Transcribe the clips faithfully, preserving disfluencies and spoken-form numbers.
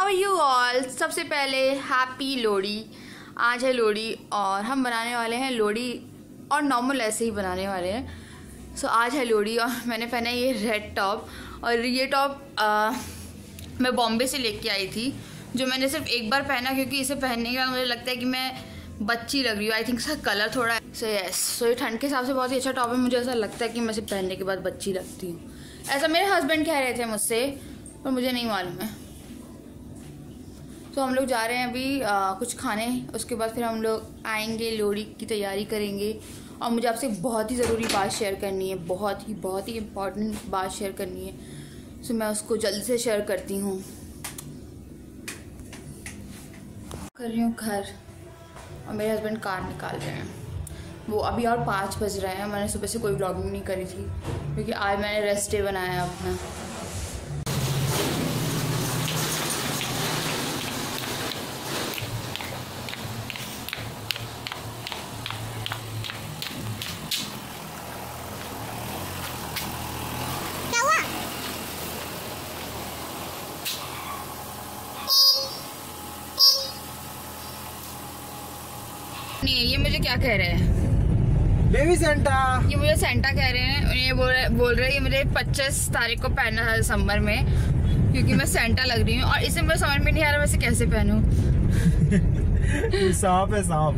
How are you all. सबसे पहले happy Lohri. आज है लोहड़ी और हम बनाने वाले हैं लोहड़ी और नॉर्मल ऐसे ही बनाने वाले हैं। सो so, आज है लोहड़ी और मैंने पहना है ये रेड टॉप। और ये टॉप मैं बॉम्बे से लेके आई थी, जो मैंने सिर्फ एक बार पहना क्योंकि इसे पहनने के बाद मुझे लगता है कि मैं बच्ची लग रही हूँ। आई थिंक इसका कलर थोड़ा सो यस सो ये ठंड के हिसाब से बहुत ही अच्छा टॉप है। मुझे ऐसा लगता है कि मैं इसे पहनने के बाद बच्ची लगती हूँ। ऐसा मेरे हस्बैंड कह रहे थे मुझसे, पर मुझे नहीं मालूम है। तो हम लोग जा रहे हैं अभी आ, कुछ खाने, उसके बाद फिर हम लोग आएंगे, लोहड़ी की तैयारी करेंगे। और मुझे आपसे बहुत ही ज़रूरी बात शेयर करनी है, बहुत ही बहुत ही इम्पोर्टेंट बात शेयर करनी है। सो मैं उसको जल्दी से शेयर करती हूँ। कर रही हूँ घर और मेरे हस्बैंड कार निकाल रहे हैं। वो अभी और पाँच बज रहे हैं। मैंने सुबह से कोई व्लॉगिंग नहीं करी थी क्योंकि आज मैंने रेस्ट डे बनाया अपना। नहीं, ये मुझे क्या कह रहे हैं? Baby Santa. ये मुझे सेंटा कह रहे हैं। ये बोल रहे बोल रहे हैं ये मुझे पच्चीस तारीख को पहनना था दिसंबर में, क्योंकि मैं सेंटा लग रही हूँ। और इसे मुझे समझ में नहीं आ रहा वैसे कैसे पहनूं। सांप है सांप।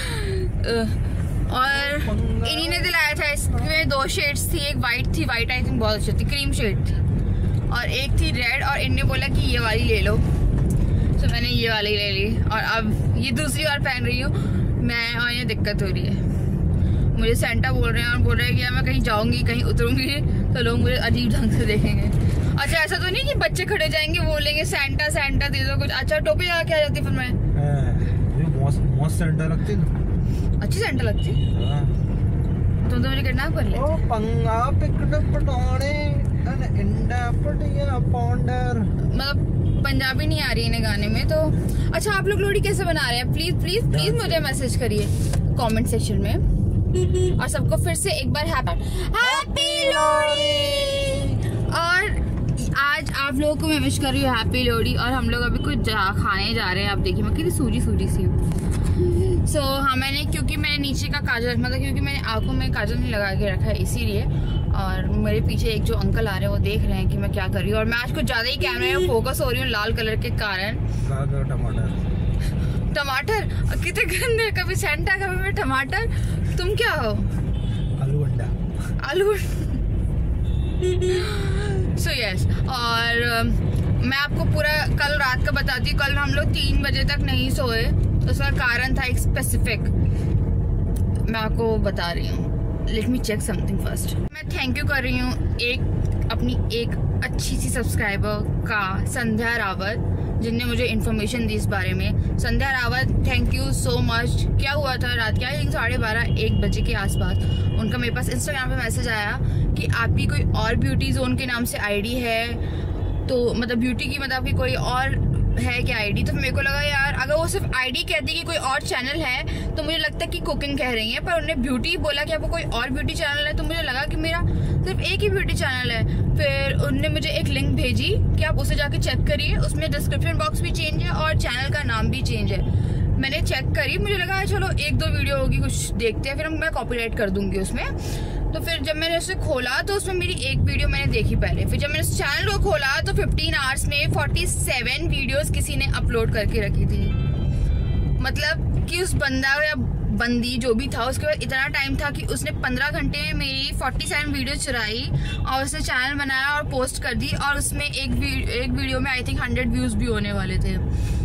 और इन्हीं ने दिलाया था। इसमें दो शेड्स थी, एक वाइट थी, वाइट आई थिंक बहुत अच्छी थी, क्रीम शेड थी, और एक थी रेड। और इनने बोला कि ये वाली ले लो, तो मैंने ये वाली ले ली। और अब ये दूसरी बार पहन रही हूँ मैं, और ये दिक्कत हो रही है। मुझे सेंटा बोल रहे हैं और बोल रहे हैं कि मैं कहीं जाऊंगी, कहीं उतरूंगी तो लोग मुझे अजीब ढंग से देखेंगे। अच्छा, ऐसा तो नहीं कि बच्चे खड़े जाएंगे बोलेंगे सेंटा सेंटा दे दो कुछ। अच्छा, टोपी लगा के आ जाती फिर मैं। मस्त सेंटा लगती है। अच्छी सेंटा लगती है। तुम तो मुझे किडनैप कर ले। ओ पंगा पिकड़ पटोने अन इंडा पटिया पाउंडर। मतलब पंजाबी नहीं आ रही है गाने में तो। अच्छा, आप लोग लोहड़ी कैसे बना रहे हैं? प्लीज प्लीज प्लीज मुझे मैसेज करिए कमेंट सेक्शन में। और सबको फिर से एक बार हैप्पी लोहड़ी। और आज आप लोगों को मैं विश कर रही हूँ हैप्पी लोहड़ी। और हम लोग अभी कुछ जा, खाने जा रहे हैं। आप देखिए मैं कितनी सूजी सूजी सी हूँ। सो so, हाँ, मैंने क्योंकि मैंने नीचे का काजल मतलब क्योंकि मैंने आंखों में काजल नहीं लगा के रखा है इसीलिए। और मेरे पीछे एक जो अंकल आ रहे हैं वो देख रहे हैं कि मैं क्या कर रही हूँ। और मैं आज कुछ ज्यादा ही कैमरे में फोकस हो रही हूँ लाल कलर के कारण। टमाटर टमाटर कितने गंदे, कभी सेंटा कभी मैं टमाटर। तुम क्या हो? आलू अंडा। आलू सो यस। और मैं आपको पूरा कल रात का बताती हूँ। कल हम लोग तीन बजे तक नहीं सोए, उसका कारण था एक स्पेसिफिक, मैं आपको बता रही हूँ। Let me check something first. मैं थैंक यू कर रही हूँ एक अपनी एक अच्छी सी सब्सक्राइबर का, संध्या रावत, जिनने मुझे इन्फॉर्मेशन दी इस बारे में। Sandhya Rawat, thank you so much. क्या हुआ था रात के आई साढ़े बारह एक बजे के आसपास उनका मेरे पास इंस्टाग्राम पे मैसेज आया कि आपकी कोई और ब्यूटी जोन के नाम से आईडी है, तो मतलब ब्यूटी की मतलब आपकी कोई और है क्या आईडी। तो मेरे को लगा यार अगर वो सिर्फ आईडी कहती कि कोई और चैनल है तो मुझे लगता है कि कुकिंग कह रही है, पर उन्होंने ब्यूटी बोला कि आपको कोई और ब्यूटी चैनल है तो मुझे लगा कि मेरा सिर्फ एक ही ब्यूटी चैनल है। फिर उन्होंने मुझे एक लिंक भेजी कि आप उसे जाके चेक करिए, उसमें डिस्क्रिप्शन बॉक्स भी चेंज है और चैनल का नाम भी चेंज है। मैंने चेक करी, मुझे लगा चलो एक दो वीडियो होगी, कुछ देखते हैं, फिर मैं कॉपीराइट कर दूंगी उसमें। तो फिर जब मैंने उसे खोला तो उसमें मेरी एक वीडियो मैंने देखी पहले। फिर जब मैंने उस चैनल को खोला तो पंद्रह आवर्स में सैंतालीस वीडियोस किसी ने अपलोड करके रखी थी। मतलब कि उस बंदा या बंदी जो भी था उसके बाद इतना टाइम था कि उसने पंद्रह घंटे में मेरी सैंतालीस वीडियो चुराई और उसने चैनल बनाया और पोस्ट कर दी। और उसमें एक वीडियो, एक वीडियो में आई थिंक हंड्रेड व्यूज भी होने वाले थे।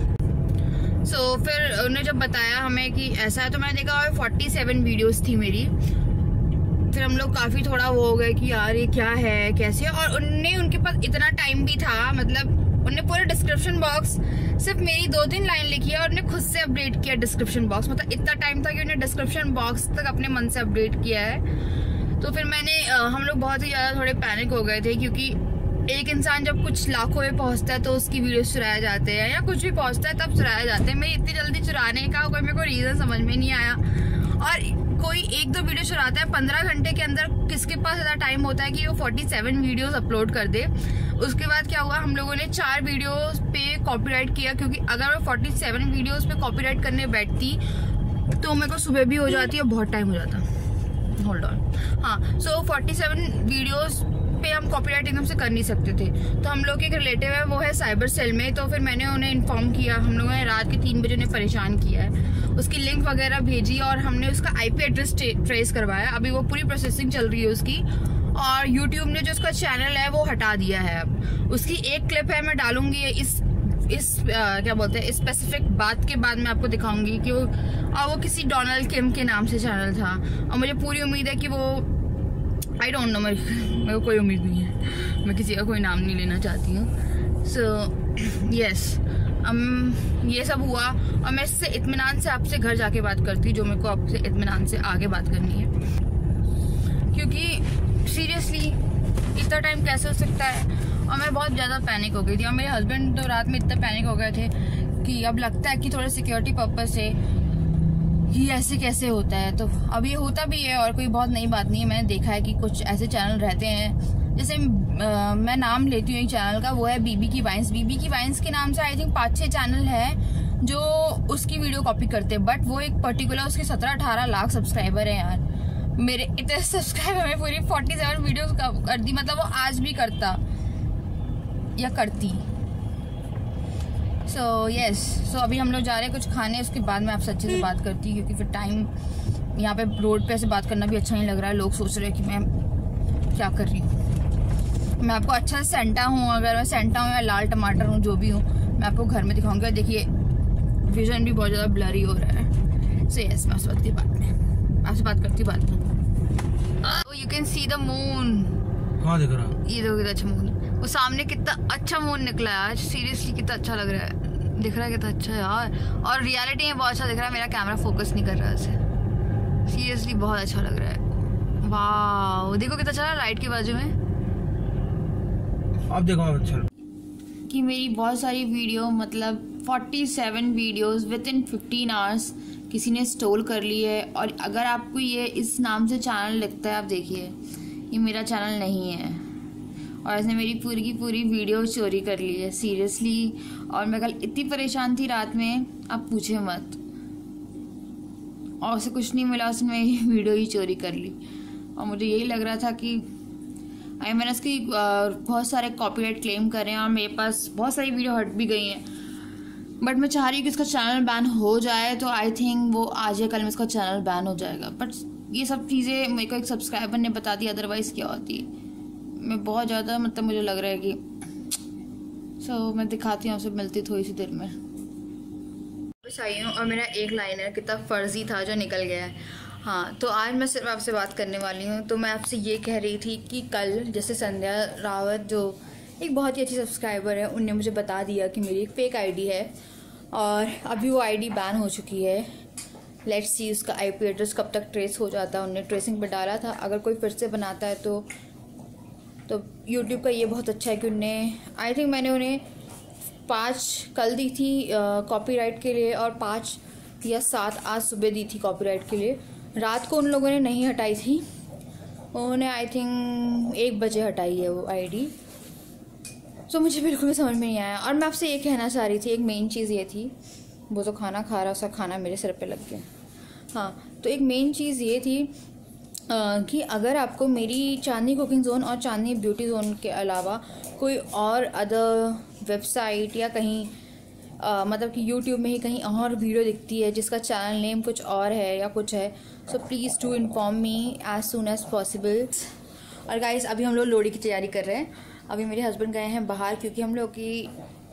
सो so, फिर उन्होंने जब बताया हमें कि ऐसा है तो मैंने देखा और सैंतालीस वीडियोस थी मेरी। फिर हम लोग काफी थोड़ा वो हो गए कि यार ये क्या है कैसे। और उनने उनके पास इतना टाइम भी था, मतलब उन्होंने पूरे डिस्क्रिप्शन बॉक्स सिर्फ मेरी दो तीन लाइन लिखी है और उन्होंने खुद से अपडेट किया डिस्क्रिप्शन बॉक्स। मतलब इतना टाइम था कि उन्होंने डिस्क्रिप्शन बॉक्स तक अपने मन से अपडेट किया है। तो फिर मैंने हम लोग बहुत ही ज्यादा थोड़े पैनिक हो गए थे, क्योंकि एक इंसान जब कुछ लाखों में पहुंचता है तो उसकी वीडियो चुराए जाते हैं या कुछ भी पहुंचता है तब चुराए जाते हैं। मैं इतनी जल्दी चुराने का कोई मेरे को रीजन समझ में नहीं आया। और कोई एक दो वीडियो चलाता है पंद्रह घंटे के अंदर, किसके पास ज़्यादा टाइम होता है कि वो सैंतालीस वीडियोस अपलोड कर दे। उसके बाद क्या हुआ, हम लोगों ने चार वीडियो पे कॉपीराइट किया, क्योंकि अगर मैं फोर्टी सेवन वीडियोस पे कॉपीराइट करने बैठती तो मेरे को सुबह भी हो जाती और बहुत टाइम हो जाता। Hold on. हाँ, सो फोर्टी सेवन वीडियोस पे हम कॉपीराइट एकदम से कर नहीं सकते थे। तो हम लोग के एक रिलेटिव है, वो है साइबर सेल में, तो फिर मैंने उन्हें इन्फॉर्म किया। हम लोगों ने रात के तीन बजे उन्हें परेशान किया है, उसकी लिंक वगैरह भेजी और हमने उसका आईपी एड्रेस ट्रेस करवाया। अभी वो पूरी प्रोसेसिंग चल रही है उसकी, और यूट्यूब ने जो उसका चैनल है वो हटा दिया है। अब उसकी एक क्लिप है, मैं डालूंगी इस इस आ, क्या बोलते हैं, स्पेसिफिक बात के बाद मैं आपको दिखाऊंगी कि वो और वो किसी डोनाल्ड किम के नाम से चैनल था, और मुझे पूरी उम्मीद है कि वो आई डोंट नो, मेरे मेरे को कोई उम्मीद नहीं है, मैं किसी का कोई नाम नहीं लेना चाहती हूँ। सो यस, um, ये सब हुआ और मैं इससे इत्मीनान से आपसे घर जाके बात करती हूँ, जो मेरे को आपसे इत्मीनान से आगे बात करनी है, क्योंकि सीरियसली इतना टाइम कैसे हो सकता है। और मैं बहुत ज़्यादा पैनिक हो गई थी, और मेरे हस्बैंड तो रात में इतना पैनिक हो गए थे कि अब लगता है कि थोड़ा सिक्योरिटी पर्पज से ये ऐसे कैसे होता है। तो अब ये होता भी है और कोई बहुत नई बात नहीं है। मैंने देखा है कि कुछ ऐसे चैनल रहते हैं, जैसे आ, मैं नाम लेती हूँ एक चैनल का, वो है बीबी की वाइन्स। बीबी की वाइन्स के नाम से आई थिंक पाँच छः चैनल है जो उसकी वीडियो कॉपी करते हैं, बट वो एक पर्टिकुलर उसके सत्रह अठारह लाख सब्सक्राइबर है यार। मेरे इतने सब्सक्राइबर में पूरी फोर्टी सेवन वीडियो कर दी, मतलब वो आज भी करता या करती। सो यस, सो अभी हम लोग जा रहे हैं कुछ खाने, उसके बाद मैं आपसे अच्छे से बात करती हूँ, क्योंकि फिर टाइम यहाँ पे रोड पे ऐसे बात करना भी अच्छा नहीं लग रहा है। लोग सोच रहे हैं कि मैं क्या कर रही हूँ। मैं आपको अच्छा से सेंटा हूँ, अगर मैं सेंटा हूँ या लाल टमाटर हूँ, जो भी हूँ, मैं आपको घर में दिखाऊंगा। देखिए विजन भी बहुत ज़्यादा ब्लरी हो रहा है। सो यस, मैं आपसे बात की बात में आपसे बात करती हूँ बाद में। You can see the moon. कहाँ दिख रहा? ये देखो कितना अच्छा मून, वो सामने कितना अच्छा मून निकला है आज। सीरियसली कितना अच्छा लग रहा है, दिख रहा है कितना अच्छा है यार, और रियलिटी में बहुत अच्छा दिख रहा है। मेरा कैमरा फोकस नहीं कर रहा है उसे, सीरियसली बहुत अच्छा लग रहा है। वाह, देखो कितना अच्छा लाइट के बाजू में। अब देखो अच्छा कि मेरी बहुत सारी वीडियो, मतलब forty seven videos with in fifteen hours किसी ने स्टोल कर ली है। और अगर आपको ये इस नाम से चैनल लिखता है, आप देखिए ये मेरा चैनल नहीं है, और इसने मेरी पूरी की पूरी वीडियो चोरी कर ली है सीरियसली। और मैं कल इतनी परेशान थी रात में, आप पूछे मत, और उसे कुछ नहीं मिला, उसने मेरी वीडियो ही चोरी कर ली। और मुझे यही लग रहा था कि आई मैंने उसकी बहुत सारे कॉपीराइट क्लेम करे हैं, और मेरे पास बहुत सारी वीडियो हट भी गई हैं, बट मैं चाह रही हूँ कि उसका चैनल बैन हो जाए। तो आई थिंक वो आज या कल में उसका चैनल बैन हो जाएगा। बट ये सब चीज़ें मेरे को एक सब्सक्राइबर ने बता दी, अदरवाइज़ क्या होती। मैं बहुत ज़्यादा, मतलब मुझे लग रहा है कि सो so, मैं दिखाती हूँ आपसे, मिलती थोड़ी सी देर में। बस आई हूँ, और मेरा एक लाइनर कितना फर्जी था जो निकल गया है। हाँ, तो आज मैं सिर्फ आपसे बात करने वाली हूँ। तो मैं आपसे ये कह रही थी कि कल जैसे संध्या रावत, जो एक बहुत ही अच्छी सब्सक्राइबर है, उनने मुझे बता दिया कि मेरी एक फ़ेक आईडी है, और अभी वो आईडी बैन हो चुकी है। लेट्स सी उसका आईपी एड्रेस कब तक ट्रेस हो जाता है। उन्होंने ट्रेसिंग पर डाला था, अगर कोई फिर से बनाता है तो तो यूट्यूब का ये बहुत अच्छा है कि उनने, आई थिंक मैंने उन्हें पाँच कल दी थी कॉपीराइट के लिए, और पाँच या सात आज सुबह दी थी कॉपीराइट के लिए। रात को उन लोगों ने नहीं हटाई थी, उन्होंने आई थिंक एक बजे हटाई है वो आईडी। तो मुझे बिल्कुल भी समझ में नहीं आया। और मैं आपसे ये कहना चाह रही थी, एक मेन चीज़ ये थी, वो तो खाना खा रहा, उसका खाना मेरे सिर पे लग गया। हाँ, तो एक मेन चीज़ ये थी Uh, कि अगर आपको मेरी चांदनी कुकिंग जोन और चांदनी ब्यूटी जोन के अलावा कोई और अदर वेबसाइट या कहीं uh, मतलब कि यूट्यूब में ही कहीं और वीडियो दिखती है जिसका चैनल नेम कुछ और है या कुछ है, so please do inform me as soon as possible. और गाइस, अभी हम लोग लोहड़ी की तैयारी कर रहे हैं। अभी मेरे हस्बैंड गए हैं बाहर, क्योंकि हम लोग की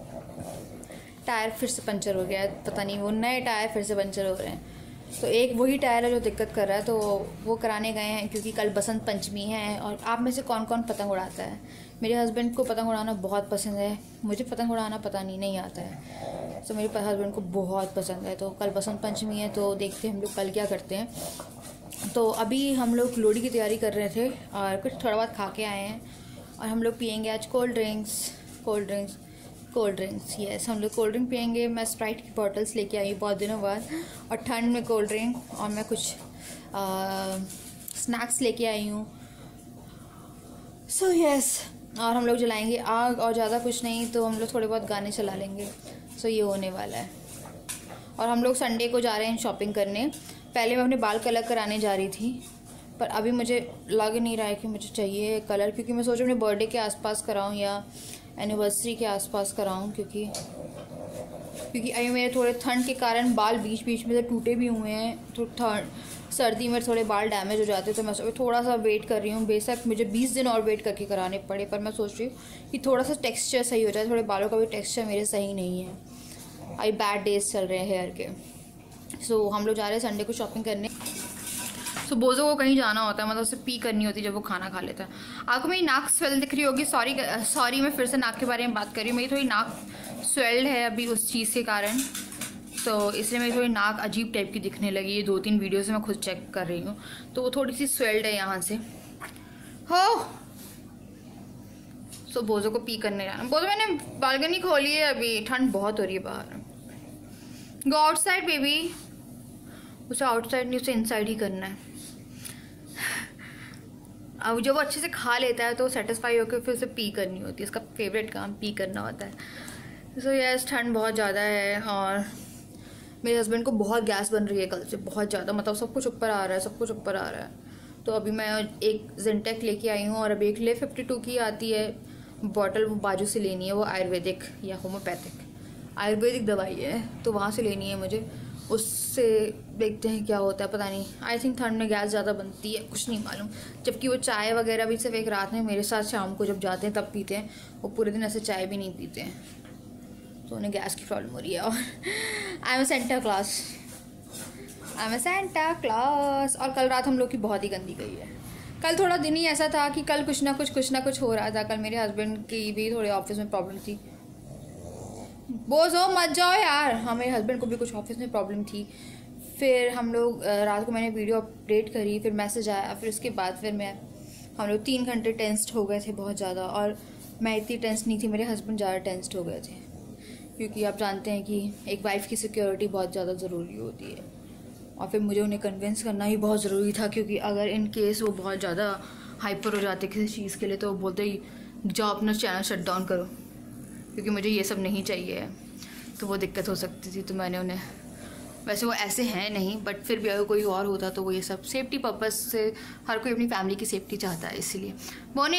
टायर फिर से पंचर हो गया है। पता नहीं, वो नए टायर फिर से पंचर हो रहे हैं। तो एक वही टायर है जो दिक्कत कर रहा है, तो वो कराने गए हैं, क्योंकि कल बसंत पंचमी है। और आप में से कौन कौन पतंग उड़ाता है? मेरे हस्बैंड को पतंग उड़ाना बहुत पसंद है, मुझे पतंग उड़ाना पता नहीं नहीं आता है। तो मेरे हस्बैंड को बहुत पसंद है। तो कल बसंत पंचमी है, तो देखते हैं हम लोग कल क्या करते हैं। तो अभी हम लोग लोहड़ी की तैयारी कर रहे थे, और कुछ थोड़ा बहुत खा के आए हैं, और हम लोग पियेंगे आज cold drinks cold drinks cold drinks yes हम लोग कोल्ड ड्रिंक पियेंगे। मैं स्प्राइट की बॉटल्स लेके आई बहुत दिनों बाद, और ठंड में कोल्ड ड्रिंक, और मैं कुछ स्नैक्स लेके आई हूँ। सो यस, और हम लोग जलाएंगे आग और ज़्यादा कुछ नहीं, तो हम लोग थोड़े बहुत गाने चला लेंगे। सो ये होने वाला है। और हम लोग संडे को जा रहे हैं शॉपिंग करने। पहले मैं अपने बाल कलर कराने जा रही थी, पर अभी मुझे लग नहीं रहा है कि मुझे चाहिए कलर, क्योंकि मैं सोच रही हूँ अपने बर्थडे के आसपास कराऊँ या एनिवर्सरी के आसपास कराऊँ, क्योंकि क्योंकि अभी मेरे थोड़े ठंड के कारण बाल बीच बीच में से टूटे भी हुए हैं। तो ठंड सर्दी में थोड़े बाल डैमेज हो जाते हैं, तो मैं थोड़ा सा वेट कर रही हूँ। बेशक मुझे बीस दिन और वेट करके कराने पड़े, पर मैं सोच रही हूँ कि थोड़ा सा टेक्सचर सही हो जाए। थोड़े बालों का भी टेक्सचर मेरे सही नहीं है, अभी बैड डेज चल रहे हैं हेयर के। सो so, हम लोग जा रहे हैं संडे को शॉपिंग करने। सो so, बोझो को कहीं जाना होता है, मतलब उसे पी करनी होती है जब वो खाना खा लेता है। आपको मेरी नाक स्वेल दिख रही होगी, सॉरी सॉरी मैं फिर से नाक के बारे में बात कर रही हूँ। मेरी थोड़ी नाक स्वेल्ड है अभी उस चीज़ के कारण, तो इसलिए मेरी थोड़ी नाक अजीब टाइप की दिखने लगी। ये दो तीन वीडियो से मैं खुद चेक कर रही हूँ, तो वो थोड़ी सी स्वेल्ड है यहाँ से हो। सो so, बोझो को पी करने जाना। बोझो मैंने बालकनी खोली है, अभी ठंड बहुत हो रही है बाहर। Go outside baby. उसे आउटसाइड नहीं, उसे इनसाइड ही करना है। अब जब वो अच्छे से खा लेता है तो सेटिस्फाई होकर फिर उसे पी करनी होती है। उसका फेवरेट काम पी करना होता है। सो यस, ठंड बहुत ज़्यादा है और मेरे हस्बैंड को बहुत गैस बन रही है कल से, बहुत ज़्यादा। मतलब सब कुछ ऊपर आ रहा है, सब कुछ ऊपर आ रहा है। तो अभी मैं एक जेंटेक लेके आई हूँ और अभी एक ले फिफ्टी टू की आती है बॉटल, वो बाजू से लेनी है। वो आयुर्वेदिक या होम्योपैथिक आयुर्वेदिक दवाई है, तो वहाँ से लेनी है मुझे। उससे देखते हैं क्या होता है, पता नहीं। आई थिंक ठंड में गैस ज़्यादा बनती है, कुछ नहीं मालूम। जबकि वो चाय वगैरह भी सिर्फ एक रात में मेरे साथ शाम को जब जाते हैं तब पीते हैं, वो पूरे दिन ऐसे चाय भी नहीं पीते हैं, तो उन्हें गैस की प्रॉब्लम हो रही है। और I am a Santa Claus, I am a Santa Claus. और कल रात हम लोग की बहुत ही गंदी गई है। कल थोड़ा दिन ही ऐसा था कि कल कुछ ना कुछ कुछ ना कुछ हो रहा था। कल मेरे हस्बैंड की भी थोड़े ऑफिस में प्रॉब्लम थी। बोझो मत जाओ यार। हाँ, मेरे हस्बैंड को भी कुछ ऑफिस में प्रॉब्लम थी। फिर हम लोग रात को मैंने वीडियो अपडेट करी, फिर मैसेज आया, फिर उसके बाद फिर मैं हम लोग तीन घंटे टेंस्ड हो गए थे बहुत ज़्यादा। और मैं इतनी टेंस्ड नहीं थी, मेरे हस्बैंड ज़्यादा टेंस्ड हो गए थे, क्योंकि आप जानते हैं कि एक वाइफ की सिक्योरिटी बहुत ज़्यादा ज़रूरी होती है। और फिर मुझे उन्हें कन्विंस करना ही बहुत ज़रूरी था, क्योंकि अगर इन केस वो बहुत ज़्यादा हाइपर हो जाते किसी चीज़ के लिए, तो वो बोलते ही जाओ अपना चैनल शट डाउन करो, क्योंकि मुझे ये सब नहीं चाहिए है। तो वो दिक्कत हो सकती थी। तो मैंने उन्हें, वैसे वो ऐसे हैं नहीं, बट फिर भी अगर कोई और होता तो वो ये सब सेफ्टी पर्पस से, हर कोई अपनी फैमिली की सेफ्टी चाहता है, इसीलिए बोनी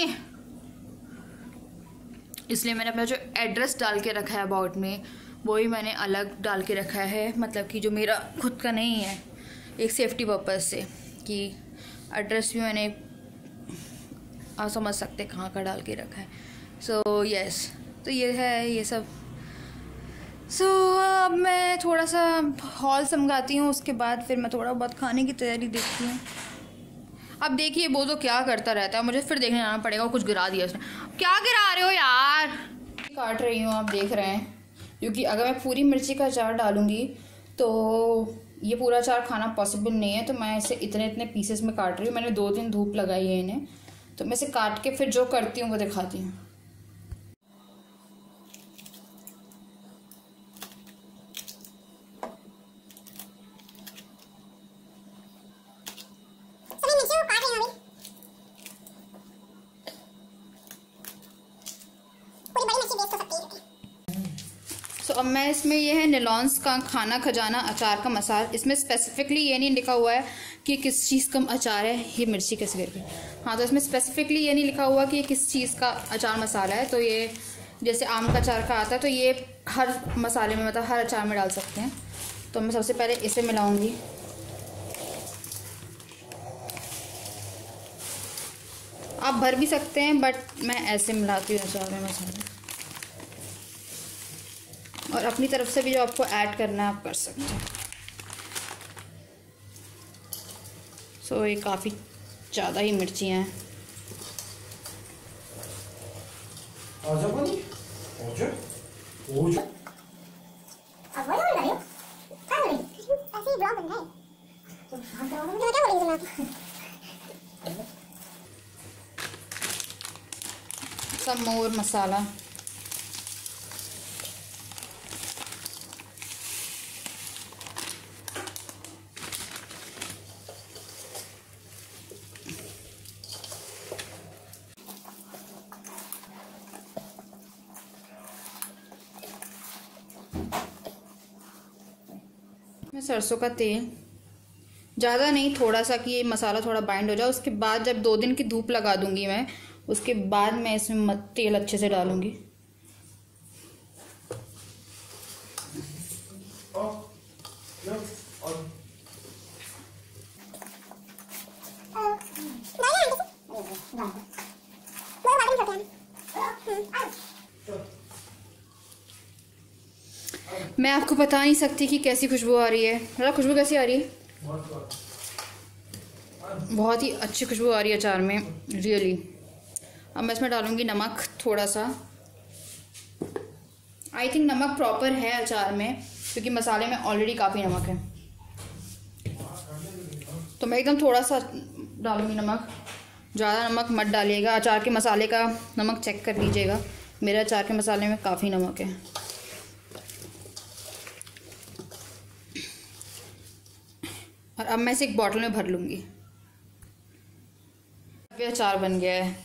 इसलिए मैंने अपना जो एड्रेस डाल के रखा है अबाउट में, वो ही मैंने अलग डाल के रखा है। मतलब कि जो मेरा खुद का नहीं है, एक सेफ्टी पर्पस से, कि एड्रेस भी मैंने आप समझ सकते कहाँ का डाल के रखा है। So so, yes yes. तो ये है ये सब। सो so, अब मैं थोड़ा सा हॉल समझाती हूँ, उसके बाद फिर मैं थोड़ा बहुत खाने की तैयारी देखती हूँ। अब देखिए वो तो क्या करता रहता है, मुझे फिर देखने आना पड़ेगा। कुछ गिरा दिया उसने। क्या गिरा रहे हो यार? काट रही हूँ, आप देख रहे हैं, क्योंकि अगर मैं पूरी मिर्ची का अचार डालूँगी तो ये पूरा अचार खाना पॉसिबल नहीं है। तो मैं इसे इतने इतने पीसेस में काट रही हूँ। मैंने दो दिन धूप लगाई है इन्हें, तो मैं इसे काट के फिर जो करती हूँ वो दिखाती हूँ। तो अब मैं इसमें ये है निलॉन्स का खाना खजाना अचार का मसाला। इसमें स्पेसिफिकली ये नहीं लिखा हुआ है कि किस चीज़ का अचार है। ये मिर्ची कैसे गिर गई? हाँ, तो इसमें स्पेसिफिकली ये नहीं लिखा हुआ कि ये किस चीज़ का अचार मसाला है। तो ये जैसे आम का अचार का आता है, तो ये हर मसाले में, मतलब हर अचार में डाल सकते हैं। तो मैं सबसे पहले इसे मिलाऊंगी। आप भर भी सकते हैं, बट मैं ऐसे मिलाती हूँ अचार में मसाले। और अपनी तरफ से भी जो आपको ऐड करना है आप कर सकते हैं। सो so, ये काफ़ी ज़्यादा ही मिर्चियाँ हैं। आजा बनी, आजा, आजा। अब वो बोल रही हो? क्या बोल रही? ऐसे ही ब्लॉग बन रहा है। तो हम तो मुझे क्या बोल रही हो? सब मोर मसाला। मैं सरसों का तेल, ज़्यादा नहीं, थोड़ा सा कि ये मसाला थोड़ा बाइंड हो जाए। उसके बाद जब दो दिन की धूप लगा दूंगी मैं, उसके बाद मैं इसमें तेल अच्छे से डालूंगी। मैं आपको बता नहीं सकती कि कैसी खुशबू आ रही है। मेरा खुशबू कैसी आ रही है? बहुत ही अच्छी खुशबू आ रही है अचार में, रियली। अब मैं इसमें डालूंगी नमक थोड़ा सा। आई थिंक नमक प्रॉपर है अचार में, क्योंकि मसाले में ऑलरेडी काफ़ी नमक है। तो मैं एकदम थोड़ा सा डालूंगी नमक, ज़्यादा नमक मत डालिएगा। अचार के मसाले का नमक चेक कर लीजिएगा, मेरे अचार के मसाले में काफ़ी नमक है। और अब मैं इसे एक बॉटल में भर लूँगी। अचार बन गया है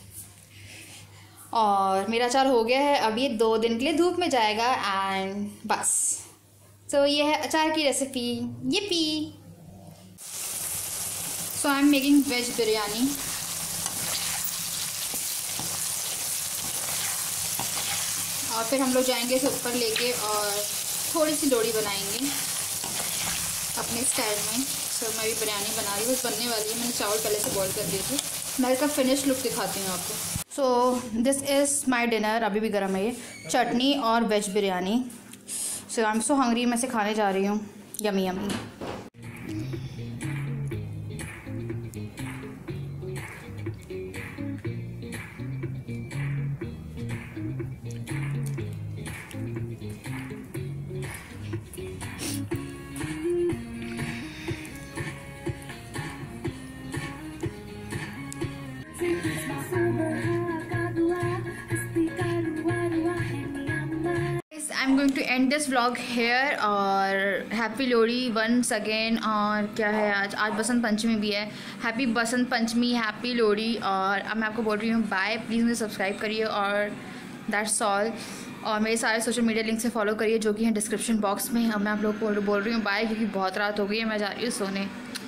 और मेरा अचार हो गया है। अब ये दो दिन के लिए धूप में जाएगा एंड बस। सो ये है अचार की रेसिपी, ये पी। So I am making veg biryani. और फिर हम लोग जाएंगे इसे ऊपर लेके और थोड़ी सी लोड़ी बनाएंगे अपने स्टाइल में। सो मैं भी बिरयानी बना रही हूँ, बस बनने वाली है। मैंने चावल पहले से बॉईल कर दिए थे। मैं इसका फिनिश लुक दिखाती हूँ आपको। So this is my dinner. अभी भी गर्म है ये, चटनी और veg biryani. So I am so hungry, मैं इसे खाने जा रही हूँ। Yummy yummy. I'm going to end this vlog here और हैप्पी लोहड़ी वंस अगेन। और क्या है आज आज बसंत पंचमी भी है। Happy Basant Panchami, happy Lohri. और अब मैं आपको बोल रही हूँ बाय। प्लीज़ मुझे सब्सक्राइब करिए और दैट्स ऑल। और मेरे सारे सोशल मीडिया लिंक से फॉलो करिए जो कि हैं डिस्क्रिप्शन बॉक्स में। अब मैं आप लोग को बोल रही हूँ बाय, क्योंकि बहुत रात हो गई है, मैं जा रही हूँ सोने।